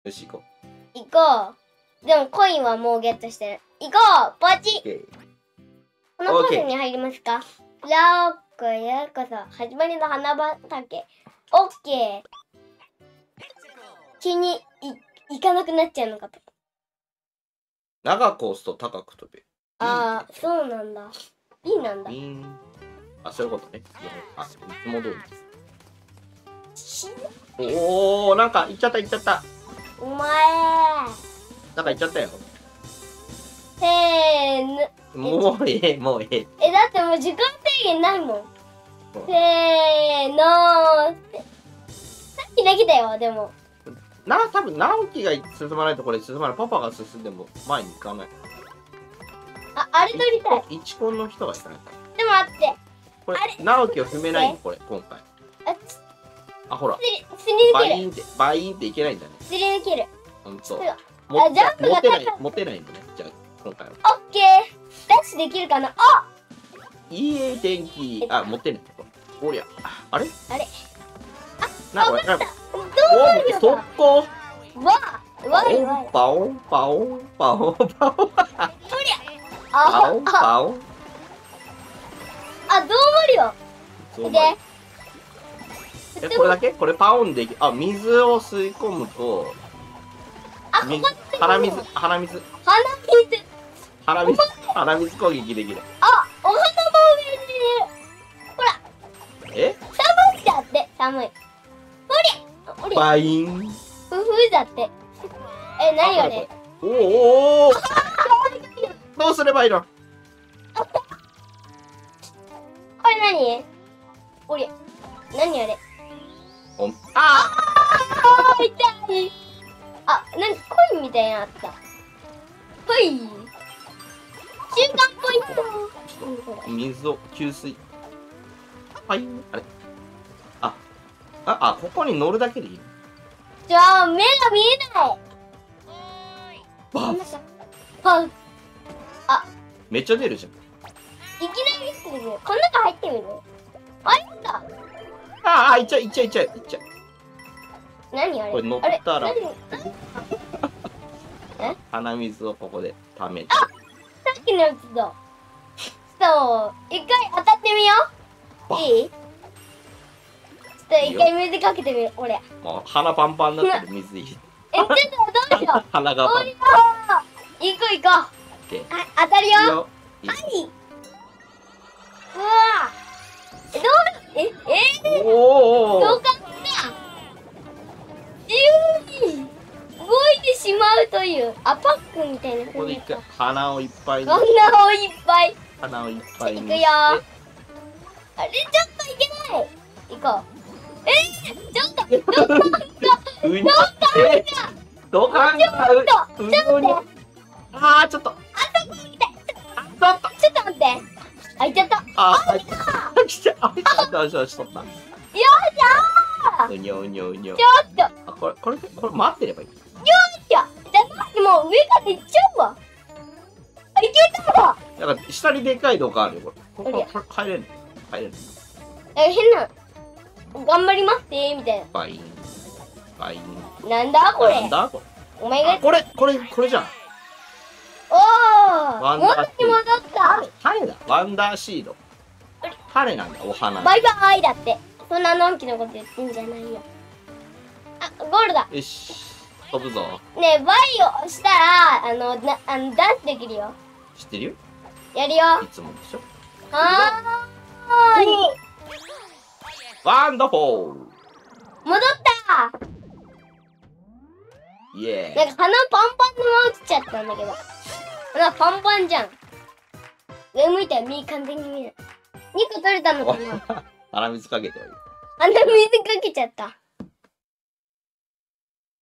よし、行こ行こう。でもコインはもうゲットしてる。行こうポチう。オッケこのコースに入りますか？ようこそ。始まりの花畑。オッケー。急に行かなくなっちゃうのかと。 長く押すと高く飛べ。 ああ、そうなんだ。B なんだ。 ビーン。あ、そういうことね。あ、いつも通り。おお、なんか行っちゃった行っちゃった。 お前なんか行っちゃったよ。 せーの。 もうええ、もうええ。 だってもう時間制限ないもん。 そうせーのって。さっきできたよ、でも。 多分直樹が進まないとこれ進まない。パパが進んでも前に行かない。 あれ取りたい。 一コンの人が行かない。 でも待って。 これあれ直樹を踏めないのこれ今回。あ、ほら。 すり抜ける。 バインっていけないんだね。 すり抜ける。 ほんと。 ジャンプが持てないんだね。じゃあ今回は。 オッケー。ダッシュできるかな。あ、 いい天気。あ、持てない。おりゃ。あれあれ。 なこれ。 どうなるよ。 速攻。 わい。 パオンパオンパオンパオン。パオンあ、 パオン。 どうなるよ。で。 これだけ？これパオンでき、あ、水を吸い込むと、鼻水攻撃できる。 あ、お花も上にいる。ほら。 え？ 寒いだって、寒い。おり。 バイン。 ふだって。何よね。 おお。どうすればいいの？ これ何？おり。何あれ。 あ痛い。なんかコインみたいなのあった。ほい。中間ポイント。 水を給水。はい。あれ。ここに乗るだけでいいの？ じゃあ目が見えない。 バフ。 めっちゃ出るじゃん。 いきなりする。この中入ってみる？あれだ。 いっちゃう。 何あれ？ これ乗ったらあれ鼻水をここで溜めて。 さっきのやつだ。そう、一回当たってみよう。いい？ちょっと一回水かけてみる。俺。 もう鼻パンパンになってる水いい。 ちょっとどうしよう。 鼻がパン。 行こう。当たるよ。はい。うわ。どうおお。 どうかな。自由に動いてしまうというパックみたいな。 ここで一回鼻をいっぱいに。 鼻をいっぱい。 鼻をいっぱいに。 いくよ。あれちょっといけない。行こう。ちょっと。 ドカンがちょっと。 ちょっと待って。開いちゃった。 来た。よし、取った。 よっしゃー。 うにょうにょうにょ。 ちょっと。 これ待ってればいい。 よっしゃ。じゃあもう上から行っちゃうわ。いけたわ。 だから下にでかい動画あるよ。これ入れる。 変な。頑張りますってみたいな。 バイン。 なんだこれ。お前が。 これじゃん。 おお。元に戻った。 種だ。ワンダーシード。種なんだ。お花。 バイバイだって。そんなのんきなこと言ってんじゃないよ。ゴールだ。 よし。飛ぶぞ。 ねえ、バイをしたらダンスできるよ。 知ってるよ。 やるよ。 いつもでしょ。 はーい。 ワンダフォー。 戻った。 イエーイ。 なんか鼻パンパンのまま落ちちゃったんだけど。鼻パンパンじゃん。上向いたら右完全に見えない。2個取れたのかな。 鼻水かけてはいい。 鼻水かけちゃった。